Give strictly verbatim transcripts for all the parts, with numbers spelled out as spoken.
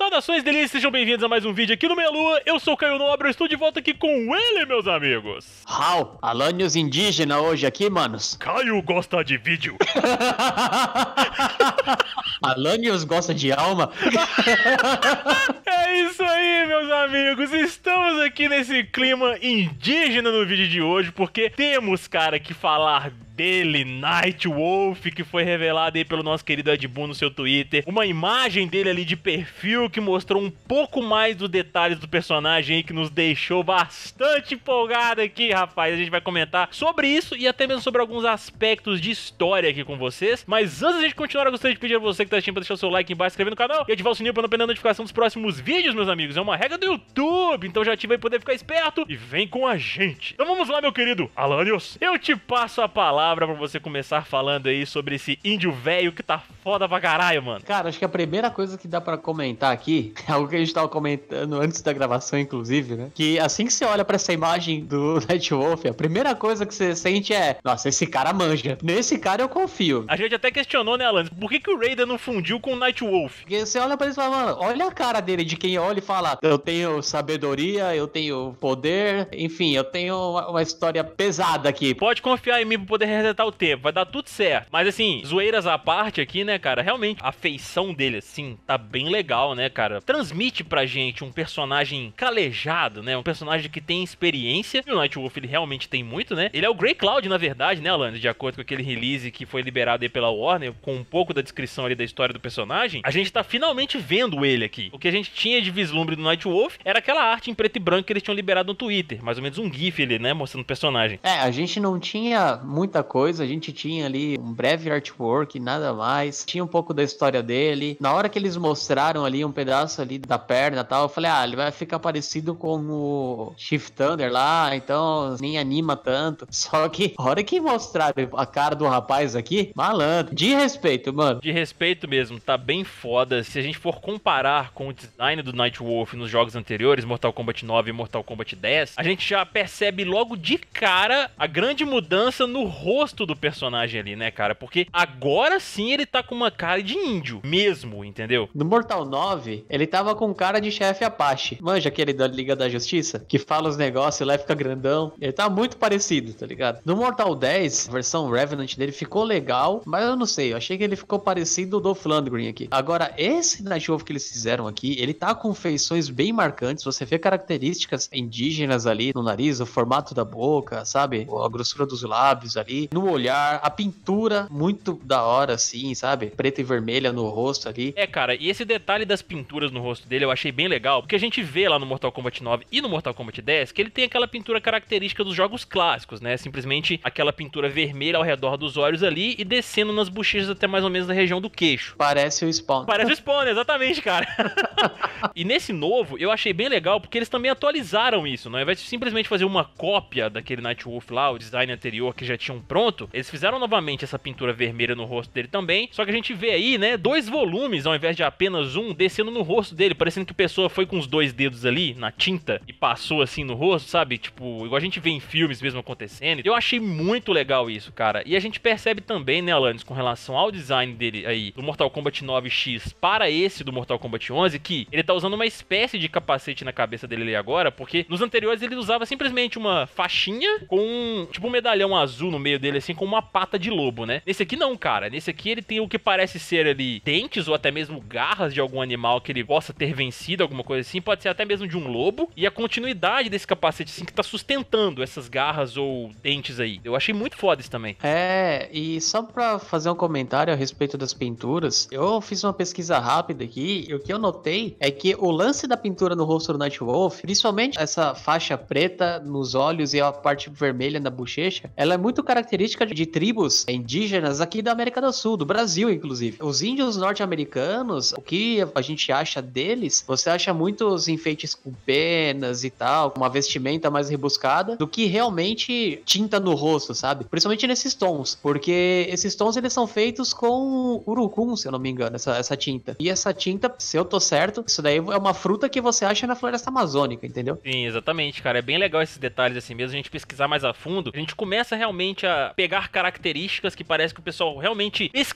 Saudações delícias, sejam bem-vindos a mais um vídeo aqui no Meia Lua. Eu sou o Caio Nobre, eu estou de volta aqui com ele, meus amigos. How? Alanios indígena hoje aqui, manos. Caio gosta de vídeo. Alanios gosta de alma. É isso aí, meus amigos. Estamos aqui nesse clima indígena no vídeo de hoje, porque temos, cara, que falar dele, Nightwolf, que foi revelado aí pelo nosso querido Ed Boon no seu Twitter. Uma imagem dele ali de perfil que mostrou um pouco mais dos detalhes do personagem aí, que nos deixou bastante empolgado aqui, rapaz. A gente vai comentar sobre isso e até mesmo sobre alguns aspectos de história aqui com vocês. Mas antes de a gente continuar, eu gostaria de pedir a você que tá assistindo pra deixar o seu like embaixo, se inscrever no canal e ativar o sininho pra não perder a notificação dos próximos vídeos, meus amigos. É uma regra do YouTube, então já ativa aí pra poder ficar esperto e vem com a gente. Então vamos lá, meu querido Alanios. Eu te passo a palavra pra você começar falando aí sobre esse índio velho que tá foda pra caralho, mano. Cara, acho que a primeira coisa que dá pra comentar aqui é algo que a gente tava comentando antes da gravação, inclusive, né? Que assim que você olha pra essa imagem do Nightwolf, a primeira coisa que você sente é: nossa, esse cara manja. Nesse cara eu confio. A gente até questionou, né, Alan? Por que que o Raiden não fundiu com o Nightwolf? Porque você olha pra ele e fala, mano, olha a cara dele, de quem olha e fala: eu tenho sabedoria, eu tenho poder, enfim, eu tenho uma, uma história pesada aqui. Pode confiar em mim pra poder resetar o tempo, vai dar tudo certo. Mas assim, zoeiras à parte aqui, né, cara, realmente a feição dele, assim, tá bem legal, né, cara? Transmite pra gente um personagem calejado, né? Um personagem que tem experiência. E o Nightwolf, ele realmente tem muito, né? Ele é o Grey Cloud, na verdade, né, Alan? De acordo com aquele release que foi liberado aí pela Warner, com um pouco da descrição ali da história do personagem, a gente tá finalmente vendo ele aqui. O que a gente tinha de vislumbre do Nightwolf era aquela arte em preto e branco que eles tinham liberado no Twitter. Mais ou menos um gif ali, né? Mostrando o personagem. É, a gente não tinha muita coisa, a gente tinha ali um breve artwork, nada mais. Tinha um pouco da história dele. Na hora que eles mostraram ali um pedaço ali da perna e tal, eu falei, ah, ele vai ficar parecido com o Shift Thunder lá, então nem anima tanto. Só que a hora que mostraram a cara do rapaz aqui, malandro, de respeito, mano. De respeito mesmo, tá bem foda. Se a gente for comparar com o design do Nightwolf nos jogos anteriores, Mortal Kombat nove e Mortal Kombat dez, a gente já percebe logo de cara a grande mudança no rosto do personagem ali, né, cara? Porque agora sim ele tá com uma cara de índio mesmo, entendeu? No Mortal nove, ele tava com cara de chefe Apache. Manja aquele da Liga da Justiça? Que fala os negócios lá e fica grandão. Ele tá muito parecido, tá ligado? No Mortal dez, a versão Revenant dele ficou legal, mas eu não sei, eu achei que ele ficou parecido do Dolph Lundgren aqui. Agora, esse Nightwolf que eles fizeram aqui, ele tá com feições bem marcantes, você vê características indígenas ali no nariz, o formato da boca, sabe? A grossura dos lábios ali, no olhar, a pintura muito da hora, assim, sabe? Preta e vermelha no rosto ali. É, cara, e esse detalhe das pinturas no rosto dele eu achei bem legal, porque a gente vê lá no Mortal Kombat nove e no Mortal Kombat dez que ele tem aquela pintura característica dos jogos clássicos, né? Simplesmente aquela pintura vermelha ao redor dos olhos ali e descendo nas bochechas até mais ou menos na região do queixo. Parece o Spawn. Parece o Spawn, exatamente, cara. E nesse novo, eu achei bem legal, porque eles também atualizaram isso, né? Ao invés de simplesmente fazer uma cópia daquele Nightwolf lá, o design anterior que já tinham pronto, eles fizeram novamente essa pintura vermelha no rosto dele também, só que a gente vê aí, né, dois volumes ao invés de apenas um, descendo no rosto dele, parecendo que a pessoa foi com os dois dedos ali, na tinta, e passou assim no rosto, sabe? Tipo, igual a gente vê em filmes mesmo acontecendo. Eu achei muito legal isso, cara. E a gente percebe também, né, Alanis, com relação ao design dele aí, do Mortal Kombat nove X para esse do Mortal Kombat onze, que ele tá usando uma espécie de capacete na cabeça dele ali agora, porque nos anteriores ele usava simplesmente uma faixinha com, tipo, um medalhão azul no meio dele, assim, com uma pata de lobo, né? Nesse aqui não, cara. Nesse aqui ele tem o que parece ser ali dentes ou até mesmo garras de algum animal que ele possa ter vencido, alguma coisa assim. Pode ser até mesmo de um lobo. E a continuidade desse capacete, assim, que tá sustentando essas garras ou dentes aí. Eu achei muito foda isso também. É, e só pra fazer um comentário a respeito das pinturas, eu fiz uma pesquisa rápida aqui e o que eu notei é que o lance da pintura no rosto do Nightwolf, principalmente essa faixa preta nos olhos e a parte vermelha na bochecha, ela é muito característica de tribos indígenas aqui da América do Sul, do Brasil, inclusive. Os índios norte-americanos, o que a gente acha deles, você acha muitos enfeites com penas e tal, uma vestimenta mais rebuscada, do que realmente tinta no rosto, sabe? Principalmente nesses tons, porque esses tons eles são feitos com urucum, se eu não me engano, essa, essa tinta. E essa tinta, se eu tô certo, isso daí é uma fruta que você acha na floresta amazônica, entendeu? Sim, exatamente, cara. É bem legal esses detalhes assim mesmo, a gente pesquisar mais a fundo, a gente começa realmente a pegar características que parece que o pessoal realmente pesquisou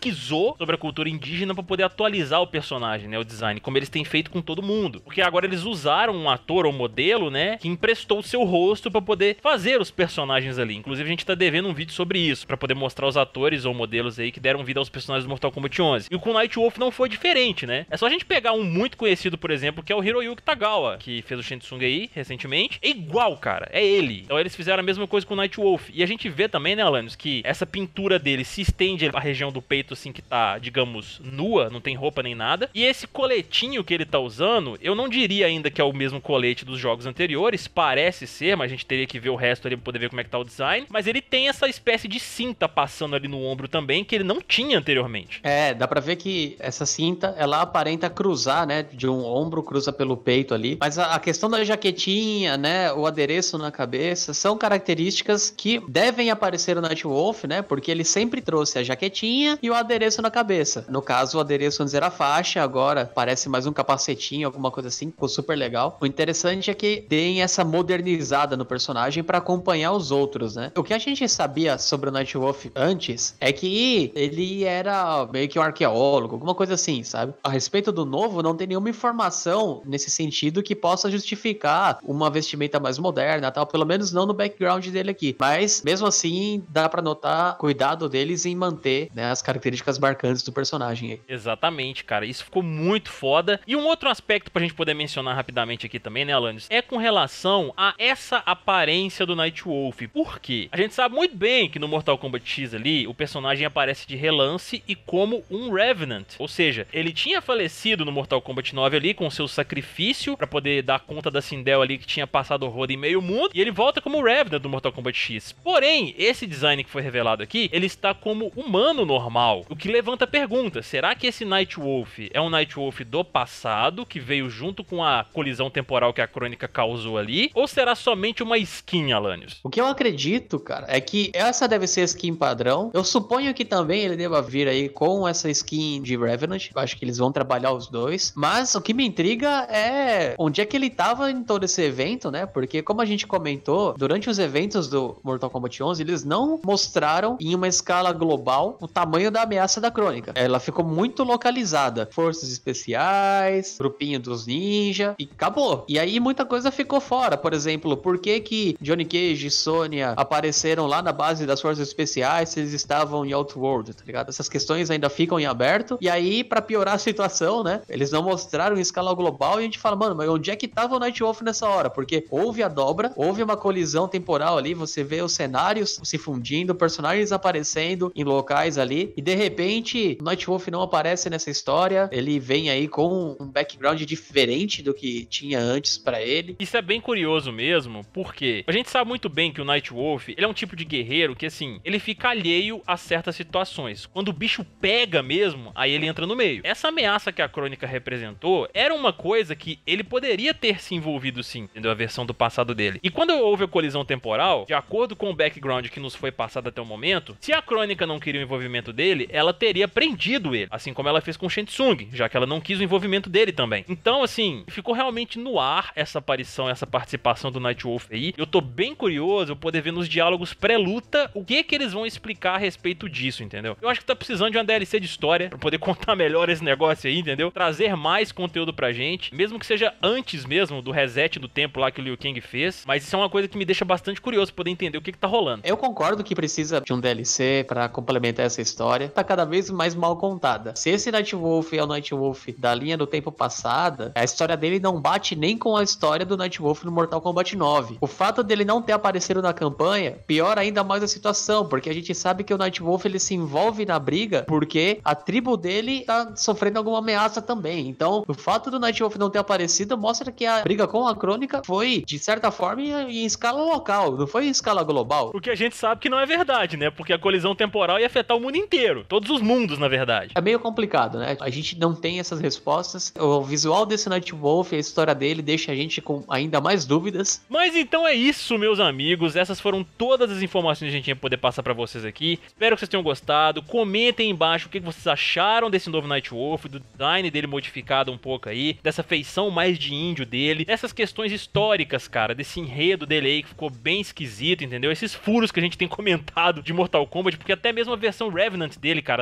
pesquisou sobre a cultura indígena pra poder atualizar o personagem, né, o design, como eles têm feito com todo mundo. Porque agora eles usaram um ator ou modelo, né, que emprestou o seu rosto pra poder fazer os personagens ali. Inclusive a gente tá devendo um vídeo sobre isso, pra poder mostrar os atores ou modelos aí que deram vida aos personagens do Mortal Kombat onze. E com o Nightwolf não foi diferente, né? É só a gente pegar um muito conhecido, por exemplo, que é o Hiroyuki Tagawa, que fez o Shang Tsung aí recentemente. É igual, cara, é ele. Então eles fizeram a mesma coisa com o Nightwolf. E a gente vê também, né, Alanis, que essa pintura dele se estende a região do peito, assim, que tá, digamos, nua, não tem roupa nem nada. E esse coletinho que ele tá usando, eu não diria ainda que é o mesmo colete dos jogos anteriores, parece ser, mas a gente teria que ver o resto ali pra poder ver como é que tá o design. Mas ele tem essa espécie de cinta passando ali no ombro também, que ele não tinha anteriormente. É, dá pra ver que essa cinta, ela aparenta cruzar, né, de um ombro, cruza pelo peito ali. Mas a, a questão da jaquetinha, né, o adereço na cabeça, são características que devem aparecer no Nightwolf, né, porque ele sempre trouxe a jaquetinha e o adereço na cabeça. No caso, o adereço antes era faixa, agora parece mais um capacetinho, alguma coisa assim, ficou super legal. O interessante é que tem essa modernizada no personagem pra acompanhar os outros, né. O que a gente sabia sobre o Nightwolf antes é que ele era meio que um arqueólogo, alguma coisa assim, sabe? A respeito do novo, não tem nenhuma informação nesse sentido que possa justificar uma vestimenta mais moderna, tal, pelo menos não no background dele aqui. Mas, mesmo assim, dá pra notar cuidado deles em manter, né, as características marcantes do personagem aí. Exatamente, cara. Isso ficou muito foda. E um outro aspecto pra gente poder mencionar rapidamente aqui também, né, Alanis, é com relação a essa aparência do Nightwolf. Por quê? A gente sabe muito bem que no Mortal Kombat X ali, o personagem aparece de relance e como um Revenant. Ou seja, ele tinha falecido no Mortal Kombat nove ali com seu sacrifício pra poder dar conta da Sindel ali que tinha passado o rodo em meio mundo, e ele volta como Revenant do Mortal Kombat X. Porém, esse design que foi revelado aqui, ele está como humano normal, o que levanta a pergunta, será que esse Nightwolf é um Nightwolf do passado, que veio junto com a colisão temporal que a Crônica causou ali, ou será somente uma skin, Alanios? O que eu acredito, cara, é que essa deve ser a skin padrão. Eu suponho que também ele deva vir aí com essa skin de Revenant. Eu acho que eles vão trabalhar os dois. Mas o que me intriga é onde é que ele tava em todo esse evento, né? Porque, como a gente comentou, durante os eventos do Mortal Kombat onze, eles não mostraram em uma escala global o tamanho da ameaça da Crônica. Ela ficou muito localizada. Forças especiais, grupinho dos ninja, e acabou. E aí muita coisa ficou fora. Por exemplo, por que que Johnny Cage e Sonya apareceram lá na base das forças especiais se eles estavam em Outworld, tá ligado? Essas questões ainda ficam em aberto. E aí, pra piorar a situação, né, eles não mostraram em escala global e a gente fala, mano, mas onde é que tava o Nightwolf nessa hora? Porque houve a dobra, houve uma colisão temporal ali, você vê os cenários se fundindo, personagens aparecendo em locais ali, e de repente o Nightwolf não aparece nessa história, ele vem aí com um background diferente do que tinha antes pra ele. Isso é bem curioso mesmo, porque a gente sabe muito bem que o Nightwolf, ele é um tipo de guerreiro que, assim, ele fica alheio a certas situações. Quando o bicho pega mesmo, aí ele entra no meio. Essa ameaça que a Crônica representou era uma coisa que ele poderia ter se envolvido sim, entendeu? A versão do passado dele. E quando houve a colisão temporal, de acordo com o background que nos foi passado até o momento, se a Crônica não queria o envolvimento dele, ela teria prendido ele, assim como ela fez com o Shang Tsung, já que ela não quis o envolvimento dele também. Então, assim, ficou realmente no ar essa aparição, essa participação do Nightwolf aí. Eu tô bem curioso eu poder ver nos diálogos pré-luta o que que eles vão explicar a respeito disso, entendeu? Eu acho que tá precisando de uma D L C de história pra poder contar melhor esse negócio aí, entendeu? Trazer mais conteúdo pra gente, mesmo que seja antes mesmo do reset do tempo lá que o Liu Kang fez, mas isso é uma coisa que me deixa bastante curioso pra poder entender o que que tá rolando. Eu concordo que precisa de um D L C pra complementar essa história, tá cada vez mais mal contada. Se esse Nightwolf é o Nightwolf da linha do tempo passada, a história dele não bate nem com a história do Nightwolf no Mortal Kombat nove. O fato dele não ter aparecido na campanha piora ainda mais a situação, porque a gente sabe que o Nightwolf ele se envolve na briga porque a tribo dele tá sofrendo alguma ameaça também. Então, o fato do Nightwolf não ter aparecido mostra que a briga com a Crônica foi, de certa forma, em, em escala local, não foi em escala global. O que a gente sabe que não é verdade, né? Porque a colisão temporal ia afetar o mundo inteiro. Todos os mundos, na verdade. É meio complicado, né? A gente não tem essas respostas. O visual desse Nightwolf, a história dele, deixa a gente com ainda mais dúvidas. Mas então é isso, meus amigos. Essas foram todas as informações que a gente ia poder passar pra vocês aqui. Espero que vocês tenham gostado. Comentem aí embaixo o que vocês acharam desse novo Nightwolf, do design dele modificado um pouco aí, dessa feição mais de índio dele, dessas questões históricas, cara, desse enredo dele aí que ficou bem esquisito, entendeu? Esses furos que a gente tem comentado de Mortal Kombat, porque até mesmo a versão Revenant dele, cara,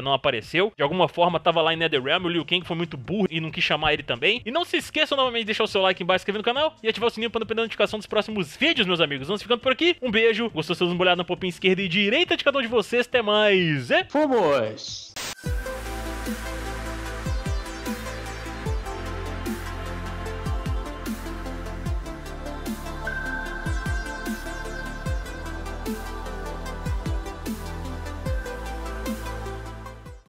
não apareceu. De alguma forma tava lá em Netherrealm, o Liu Kang foi muito burro e não quis chamar ele também. E não se esqueçam novamente de deixar o seu like embaixo, inscrever no canal e ativar o sininho para não perder a notificação dos próximos vídeos, meus amigos. Vamos ficando por aqui. Um beijo. Gostou? Vocês dão uma olhada na popinha esquerda e direita de cada um de vocês. Até mais. E... Fomos!